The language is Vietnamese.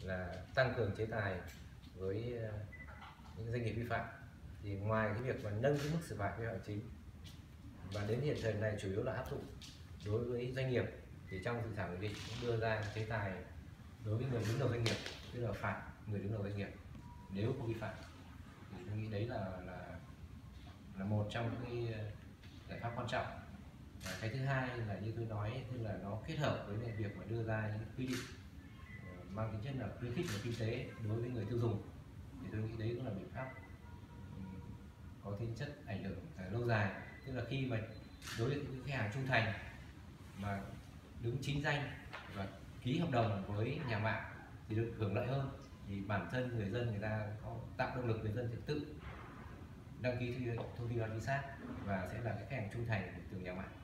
là tăng cường chế tài với những doanh nghiệp vi phạm. Thì ngoài cái việc mà nâng cái mức xử phạt vi phạm hành chính và đến hiện thời này chủ yếu là áp dụng đối với doanh nghiệp, thì trong dự thảo nghị định cũng đưa ra chế tài đối với người đứng đầu doanh nghiệp, tức là phạt người đứng đầu doanh nghiệp nếu có vi phạm. Thì tôi nghĩ đấy là một trong những cái giải pháp quan trọng. Và cái thứ hai là như tôi nói, tức là nó kết hợp với việc mà đưa ra những quy định mang tính chất là khuyến khích về kinh tế đối với người tiêu dùng. Thì tôi nghĩ đấy cũng là biện pháp có tính chất ảnh hưởng lâu dài. Tức là khi mà đối với những khách hàng trung thành mà đứng chính danh và ký hợp đồng với nhà mạng thì được hưởng lợi hơn, thì bản thân người dân người ta có tạo động lực người dân sẽ tự đăng ký thông tin đăng ký sát và sẽ là cái khách hàng trung thành từ nhà mạng.